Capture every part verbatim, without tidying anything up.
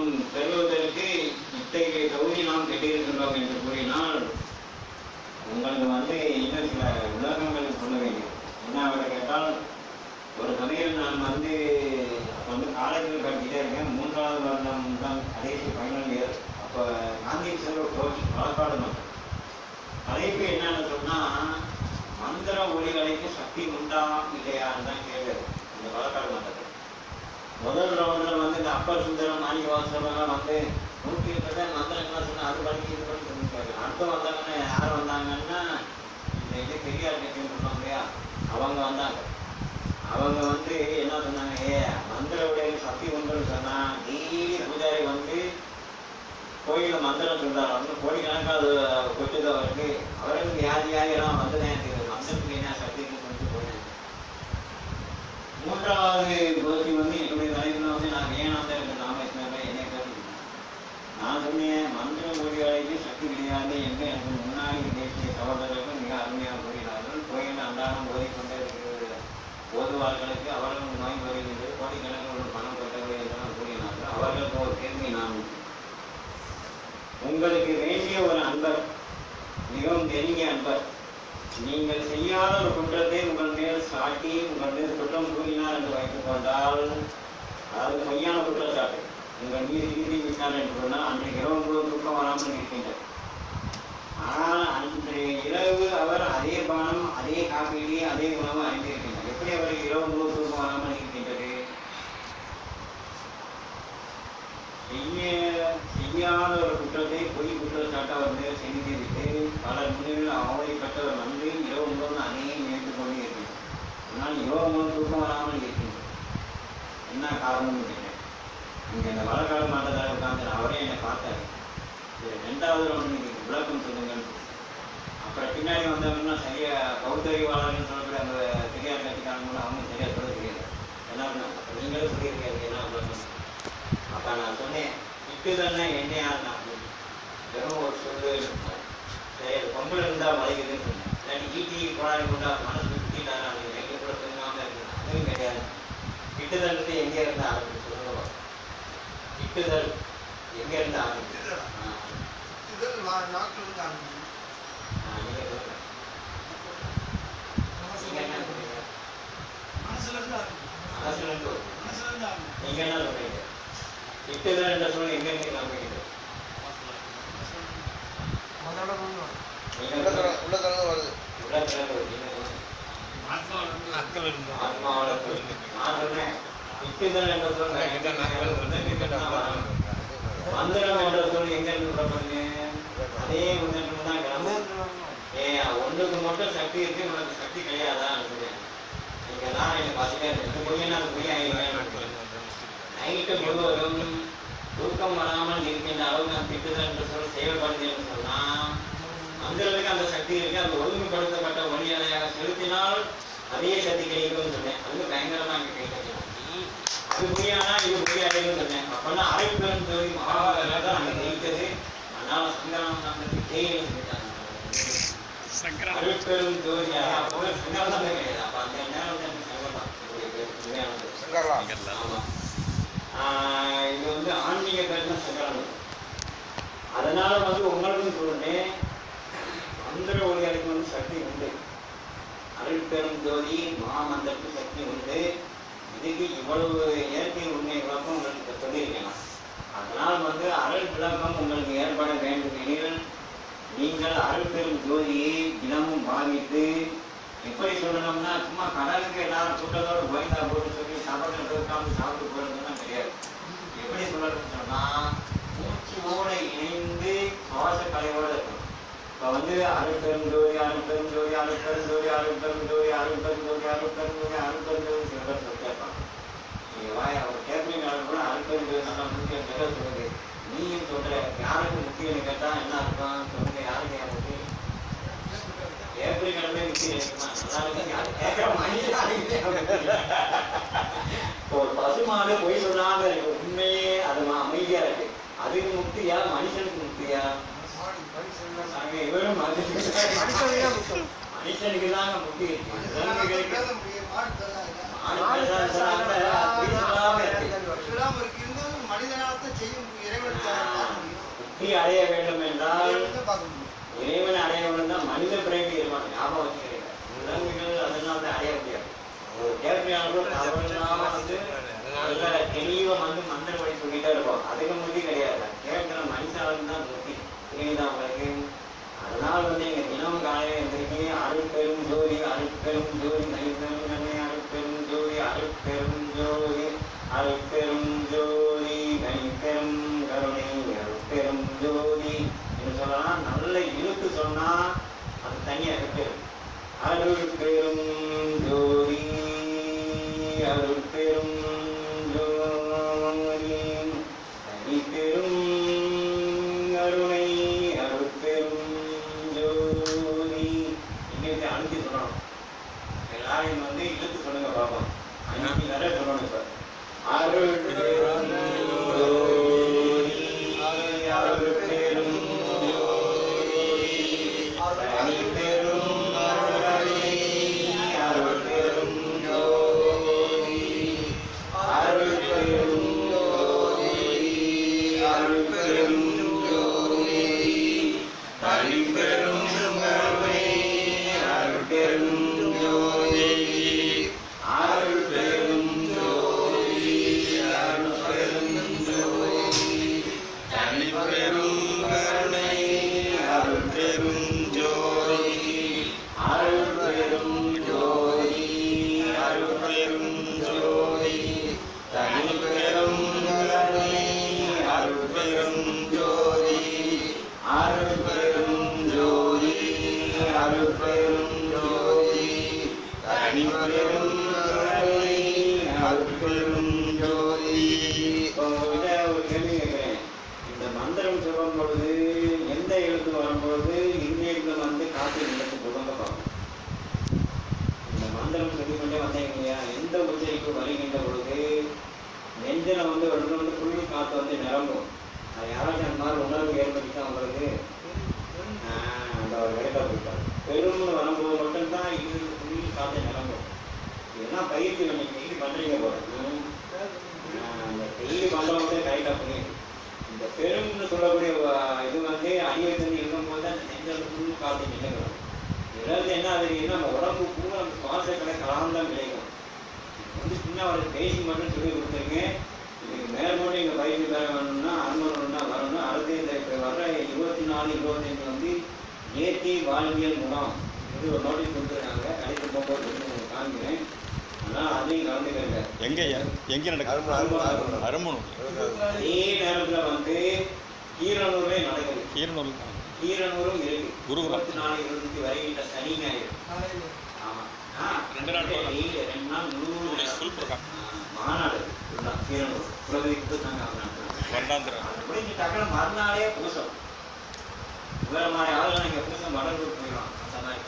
பெறுவதற்கு இத்தகைய தகுதி நாம் பெற்றிருக்கின்றோம் என்று கூறினால் உங்களுக்கு வந்து இன்னும் சில உலகங்கள் சொல்ல வேண்டியது. என்ன அவரை கேட்டால், ஒரு சமயம் நான் வந்து அப்போ வந்து காலேஜில் படிச்சுட்டே இருக்கேன். மூன்றாவது வருடம் தான் கடைசி ஃபைனல் இயர். அப்போ காந்தி செல்வ கோச் பாலக்காடு மன்றம் தலைப்பு என்னன்னு சொன்னால், மந்திர ஒளிகளுக்கு சக்தி உண்டா இல்லையான்னு தான் கேட்குது இந்த பாலக்காடு மன்றத்தில். முதல் ரவுண்டில் வந்து இந்த அப்பர் சுந்தரம் மாணிக்கவாசகெல்லாம் வந்து நூற்றி இருபது மந்திரங்கள்லாம் சொன்னால் அது படிக்க இது பண்ணி சொல்லியிருக்காரு. அடுத்து வந்தாங்கன்னா யார் வந்தாங்கன்னா இந்த இது பெரியார் கட்சின்னு சொன்னாங்க இல்லையா, அவங்க வந்தாங்க. அவங்க வந்து என்ன சொன்னாங்க, ஏ மந்திர உடைய சக்தி உண்டுன்னு சொன்னால் டெய்லி பூஜாரி வந்து கோயிலில் மந்திரம் சொல்கிறார். வந்து கோடிக்கணக்காக கொட்டுது அவருக்கு. அவருக்கு யார் யார் எல்லாம் வந்ததேன் மந்திரத்துக்கு என்ன சக்தின்னு சொல்லிட்டு போனேன். மூன்றாவது கோஷ்டி வந்து என்னுடைய தலைவரில் வந்து நான் ஏனாந்தர் ராமேஸ்வரர் என்னை கேட்டு நான் சொன்னேன், மந்திர மொழிகளுக்கு சக்தி கிடையாது என்று எனக்கு முன்னாடி தேசிய சகோதரர்கள் மிக அருமையாக கூறினார்கள். கோயிலில் அன்றாடம் ஓதிக்கொண்டே இருக்கிற ஓதுவார்களுக்கு அவர்கள் நோய் வருகின்றது, கோடிக்கணக்கில் பணம் கொட்டவில்லை என்றெல்லாம் கூறினார்கள். அவர்களுக்கு ஒரு கேள்வி, நான் உங்களுக்கு வேண்டிய ஒரு அன்பர், மிகவும் நெருங்கிய அன்பர், நீங்கள் செய்யாத ஒரு குற்றத்தை உங்கள் மேல் சாட்டி உங்கள் மீது குற்றம் கூறினார் என்று வைத்துக் கொண்டால், அதாவது பொய்யான குற்றச்சாட்டு உங்கள் மீது நீதி விட்டார் என்று சொன்னால் அன்றைக்கு இரவு முழுவதும் தூக்கம் வராமல் இருக்கின்றது. ஆனால் அன்றைய இரவு அவர் அதே பானம் அதே காப்பீடு அதே உணவு அறிந்திருக்கின்றார். எப்படி அவருக்கு இரவு முழுவதும் தூக்கம் வராமல் இருக்கின்றது? செய்ய செய்யாத ஒரு குற்றத்தை பொய் குற்றச்சாட்டு அவர் மேல் செய்து விட்டு பலர் முன்னில் அவதிப்பட்டவர் வந்து இரவு முழுவதும் அதையும் நினைத்துக் கொண்டே இருக்கிறார். ஆனால் இரவு முழுவதும் தூக்கம் வராமல் இருக்கின்றது. என்ன காரணம்னு கேட்டேன். இங்கே இந்த வழக்காடு மாட்டதாக உட்காந்து அவரே என்னை பார்த்தாரு. ரெண்டாவது ஒன்று நீங்கள் விளக்கம் சொல்லுங்கள். அப்புறம் பின்னாடி வந்தவங்கன்னா சரியா பௌத்தறிவாளர்னு சொல்லக்கூடிய அந்த பெரியார் கட்சிக்காரங்களும் அவங்க சரியாக சொல்ல தெரியாது. எல்லாரும் நீங்களும் சொல்லியிருக்காரு என்ன விளக்கம். அப்போ நான் சொன்னேன், இட்டுதன்னா என்னையாருன்னா வெறும் ஒரு சொல்லு சரி, அது பொம்பளை இருந்தால் மலைக்குதுன்னு சொன்னேன். இல்லாட்டி ஈட்டி கோடாரி கொண்டா மனசு சுற்றிட்டாரா அது எங்கே கூட தூங்காமல் இருக்குது, அதுவும் கிடையாது. இட்டுதல்ன்றது எங்கே இருந்து ஆரம்பிச்சு சொல்லுங்க. இட்டுதல் எங்கே இருந்து ஆரம்பிச்சு? நீங்க என்ன சொல்றீங்க? இட்டுதல் என்ற சொல் எங்க இருந்து ஆரம்பிக்குது? இட்டுதல் என்ற சொல் மந்திரம் என்ற சொல் எங்க இருந்து புறப்படுங்க? அதே மந்திரம் தான் கிளம்பும். ஏ ஒன்றுக்கு மட்டும் சக்தி இருக்கு, உனக்கு சக்தி கிடையாதான் சொல்றேன். நீங்க தான் என்ன பார்த்துட்டே இருக்கு பொய்யா அது பொய்யா நைட்டு முழுவதும் தூக்கம் வராமல் இருக்கின்ற அளவுக்கு நான் திட்டுதல் என்று சொல் செயல்படுதுன்னு சொன்னா மந்திரத்துக்கு அந்த சக்தி இருக்கு. அது ஒழுங்குபடுத்தப்பட்ட ஒளியலையாக செலுத்தினால் அதே சக்தி கிடைக்கும்னு சொன்னேன். அது பயங்கரமா இங்க கிடைக்கும். அது பொய்யானா இது பொய்யாடுன்னு சொன்னேன். அப்பன்னா அரைப்பெரும் ஜோதி மகாபாரதம் தான் அங்க ஜெயித்தது. அதனால சங்கரம் நமக்கு ஜெயின்னு சொல்லிட்டாங்க. அரைப்பெரும் ஜோதியாக அப்போ சங்கரம் தான் கிடையாது. அப்ப அந்த நேரம் சங்கரம். ஆமா, இது வந்து ஆன்மீக பேர் சங்கரம். அதனால வந்து உங்களுக்கும் சொல்றேன், மந்திர ஒளிகளுக்கு வந்து சக்தி உண்டு. அருட்பெரும் ஜோதி மகாமந்திரத்துக்கு சக்தி உண்டு. இதுக்கு இவ்வளவு இயற்கை உண்மை விளக்கம் உங்களுக்கு சொல்லியிருக்கலாம். அதனால் வந்து அருள் விளக்கம் உங்களுக்கு ஏற்பட வேண்டும் எனில் நீங்கள் அருட்பெரும் ஜோதியை தினமும் பாவித்து, எப்படி சொல்லணும்னா சும்மா கடலுக்கு எல்லாரும் கூட்டத்தோடு கோயந்தா போட்டு சொல்லி சாப்பாடு எடுக்காம சாப்பிட்டு போறதுலாம் கிடையாது. எப்படி சொல்லணும்னு சொன்னா மூச்சோட இணைந்து சுவாச கலையோட இருக்கணும். இப்போ வந்து அருட்பெரும் ஜோதி அருட்பெரும் ஜோதி அருட்பெரும் ஜோதி அருட்பெரும் ஜோதி அருட்பெரும் ஜோதி அருட்பெரும் ஜோதி அருட்பெரும் ஜோதி சில பேர் சொல்லி கேட்பாங்க. நீங்கள் வாய் அவர் கேட்பீங்க கூட அருட்பெரும் ஜோதி நல்லா முக்கியம் பேர சொல்லுது. நீயும் சொல்ற யாருக்கு முக்கியம்னு கேட்டால் என்ன இருக்கும் சொல்லுங்க. யாருக்கு யார் முக்கியம்? ஏப்ரல் கிழமை முக்கியம் இருக்குமா? நல்லா இருக்கு. யாரு கேட்குற மனுஷன் ஒரு பசுமாடு பொய் சொல்லாம இருக்கு. உண்மையே அது அமைதியா இருக்கு. அதுக்கு முக்தியா மனுஷனுக்கு முக்தியா? இவரும் மனுஷனுக்கு தாங்க முக்தி இருக்கு. மனிதனால் முக்தி அடைய வேண்டும் என்றால் இறைவனை அடைய வேண்டும் தான் மனித பிறவி இருப்பாங்க. ஞாபகம் வச்சுக்கிறீங்க. விலங்குகள் அதனால தான் அடைய முடியாது. ஒரு கேள்வியாளர்கள் அவர்களாக வந்து நல்ல தெளிவா வந்து மந்திர வழி சொல்லிட்டே இருப்போம். அதுக்கு முத்தி கிடையாது. கேட்கிற மனுஷாலும் தான் முத்தி புரியுதா உங்களுக்கு? அதனால வந்து எங்க தினம் காலையில இருந்திருக்கு அருட்பெரும் ஜோதி அருட்பெரும் ஜோதி நைபெரும் நன்மை அருட்பெரும் ஜோதி அருட்பெரும் ஜோதி அருட்பெரும் ஜோதி நைபெரும் கருணை அருட்பெரும் ஜோதி என்று சொல்லலாம். நல்ல இழுத்து சொன்னா அது தனியா இருக்கு. அருட்பெரும் ஜோதி அருட்பெரும் ஜோதி தனிப்பெரும் கருணை அருட்பெரும் ஜோதி. இங்க அழுத்தி சொல்லணும். எல்லாரும் வந்து இழுத்து சொல்லுங்க பாப்போம். அஞ்சு நிறைய சொல்லணும். இப்ப அருட்பெரும் ஜோதி அருட்பெரும் ஜோதி தனிப்பெரும் கருணை அருட்பெரும் ஜோதி அருட்பெரும் ஜோதி அருட்பெரும் ஜோதி தனிப்பெரும் கருணை அருட்பெரும் ஜோதி அருட்பெரும் ஜோதி அருட்பெரும் ஜோதி தனிப்பெரும் கருணை அருட்பெரும் ஜோதி அருட்பெரும் ஜோதி அருட்பெரும் ஜோதி தனிப்பெரும் கருணை அருட்பெரும் ஜோதி அருட்பெரும் ஜோதி அருட்பெரும் ஜோதி தனிப்பெரும் கருணை அருட்பெரும் ஜோதி. ஒரு கேள்வி கேட்கிறேன். இந்த மந்திரம் சொல்லும் பொழுது எந்த எழுத்து வரும்பொழுது இன்னைக்கு வந்து காற்று நிலத்து தொடங்க பார்க்கும். இந்த மந்திரம் சொல்லிக்கொண்டே வந்தீங்க இல்லையா? எந்த உச்சரிப்பு வருகின்ற பொழுது நெஞ்சில வந்து ஒன்று வந்து புள்ளி காற்று வந்து நிரம்பும். அது யாராச்சும் அந்த மாதிரி உணர்வு ஏற்படுத்தா உங்களுக்கு? அந்த ஒரு விளக்கா போயிட்டார். பெரும்னு வரும்போது மட்டும்தான் இது புள்ளி காற்று நிரம்பும். இதெல்லாம் பயிற்சி பண்ணி டெய்லி பண்றீங்க போல. அந்த டெய்லி பண்றவங்க கரெக்டா புரியும். இந்த பெரும்னு சொல்லக்கூடிய இது வந்து அடிவச்சு இருக்கும்போது அந்த நெஞ்சல் புண்ணு காற்று நிலைக்கிறோம். இதில் என்ன ஆகுதுன்னா நம்ம உடம்பு பூரா நம்ம சுவாச கடை கலாந்தான் விளைக்கும். வந்து சின்ன ஒரு பேசி மட்டும் சொல்லி கொடுத்துருங்க. இதுக்கு மேற்கொண்டு எங்கள் பயிற்சி வேற வேணும்னா அனுமதினா வரணும். அடுத்து இந்த இப்போ வர இருபத்தி நாலு இருபத்தஞ்சு வந்து ஏற்றி வாழ்வியல் குணம் இது ஒரு நோட்டீஸ் கொடுத்துருக்காங்க. கடைசி போக்குவரத்து உங்களுக்கு காமிக்கிறேன். ஆனால் அதையும் கலந்துக்கிறேங்க. எங்கே எங்கே நடக்குது? அரும்பனூர். அதே நேரத்தில் வந்து கீரனூர்லேயே நடக்குது. கீரனூர் கீரனூரும் இருக்கு. குரு இருபத்தி நாலு இருபத்தி வருகின்ற சனி ஞாயிறு. ஆமாம் ரெண்டு நாள் ரெண்டு நாள் நூறு மாநாடு கீரனூர் குலதெய்வத்துக்கு நாங்கள் முடிஞ்சிட்டாக்க மறுநாளே பூசம். வேற மாதிரி ஆளுநர் இங்கே பூசம் வடலூர் போயிடும். அந்த மாதிரி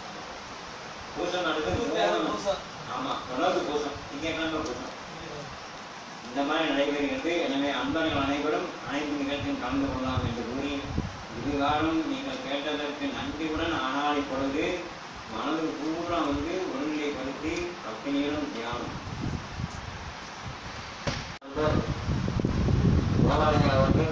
பூசம் நடக்குது. ஆமாம் தொடர்ந்து பூசம் திங்கட்கிழமை பூசம் இந்த மாதிரி நடைபெறுகிறது. எனவே அன்பர்கள் அனைவரும் அனைத்து நிகழ்ச்சியும் கலந்து கொள்ளலாம் என்று கூறி இதுகாலம் நீங்கள் கேட்டதற்கு நன்றியுடன் ஆனால் இப்பொழுது மனது பூரா வந்து ஒருநிலைப்படுத்தி பத்தினியிலும் தியானம் வந்து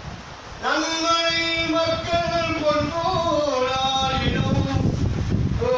நன்மனை மக்கள் கொண்டோராயினும்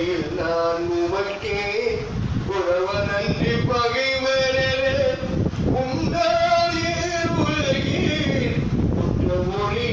உண்மையில் நான் உமக்கே உறவனன்றி பகைவரே உண்டாயே உலகில் குற்றமொழி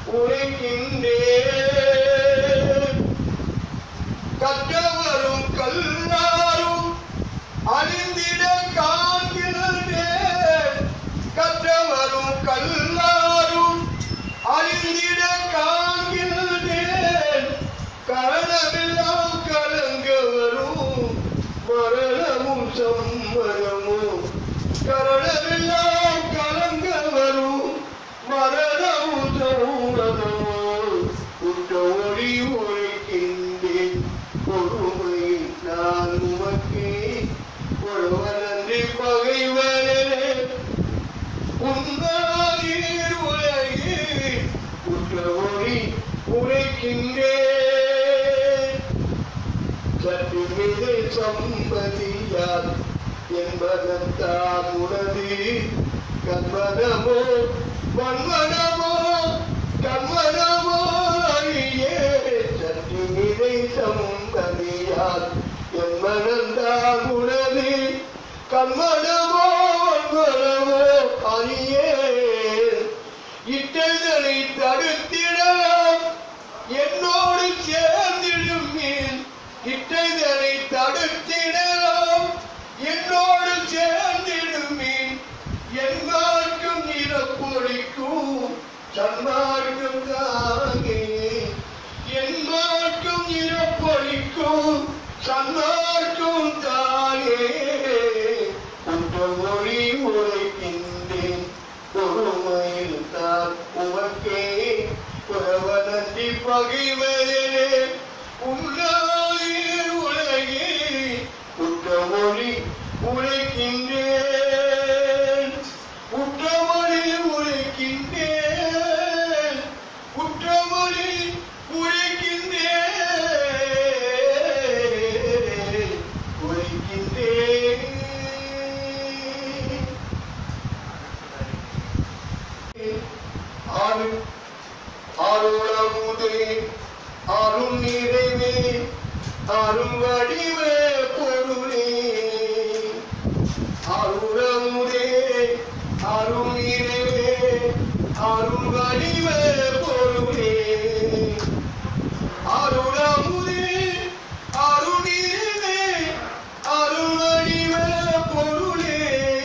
உரைக்கின்றேன். கற்றவரும் கல்லாரும் அழிந்திட காண்கிறேன். கற்றவரும் கல்லாரும் அழிந்திட காண்கிறேன். கரணமெல்லாம் கலங்க வரும் மரணமும் சம்மதமும். கரணமெல்லாம் கலங்க வரும் மரணமும் சம்மதமும். குற்ற ஒளி உரைக்கின்றேன் பொறுமையை நான் உமக்கே ஒருவனன்றி பகைவரே உன்னாதீர் உலகே குற்ற ஒளி உரைக்கின்றேன். சற்று மிதை சம்பதியார் என்பதத்தான் உனது கண்மனமோ வன்மனமோ கண்மனமோ அறியே. சற்று மிதை சம்பதியார் என்பதத்தான் உனது கண்மனமோ வன்மனமோ அறியே. இட்டதனை தடுத்திடலாம் என்னோடு சேர்ந்திடும் மீன். இட்டதனை தடுத்திடலாம் என்னோடு சேர்ந்திடும் மீன். என்மார்க்கும் நிறப்பொழிக்கும் சன்மார்க்கும் தானே. என்மார்க்கும் நிறப்பொழிக்கும் சன்மார்க்கும் தானே. குற்ற மொழி உரைக்கின்றேன் பொறுமையில் தான் உமக்கே உறவனன்றி பகைவரே உன்னாதீர் உலகே குற்றமொழி உரைக்கின்றேன். குற்றமொழி உரைக்கின்றேன். குற்றமொழி உரைக்கின்றேன் உரைக்கின்றேன். ஆறு அருளமுதே அருள் நிறைவே அருள் வடிவே பொருளே. அருளமுதே அருள் நிறைவே அருள் வடிவே பொருளே. அருளமுதே அருள் நிறைவே அருள் வடிவே பொருளே.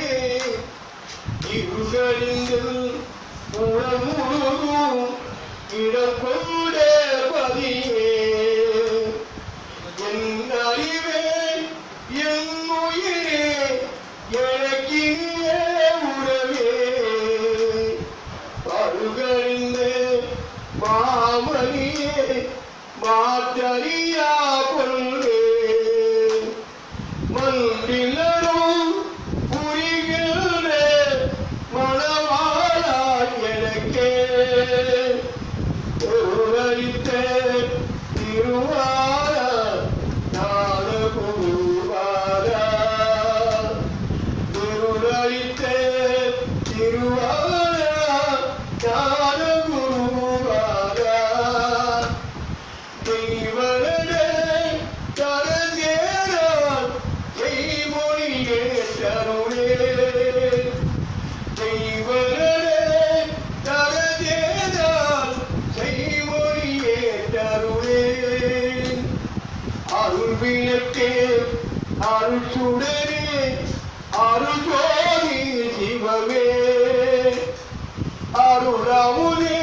இருகழிங்கள் உளமுழுகும் இடக்கூட பதியே. என் அறிவே என் உயிரே எனக்கிய உறவே. பருகறிந்த மாமணியே மாற்றறியா பொருளே. மன்றிலரும் புரிகின்ற மணவாளா எனக்கே. ஒருவரித்த திருவாரா ஞான குருவாரா. ஒருவரித்த திருவாரா ஞான குருவாரா. தெய்வனே தரஞ்சேரால் செய்மொழியே தருளே. தெய்வனே தரஞ்சேரால் செய்மொழியே தருளே. அருள் விளக்கே அருள் சுடரே அருள் ஜோதி சிவமே. அருள் அமுதே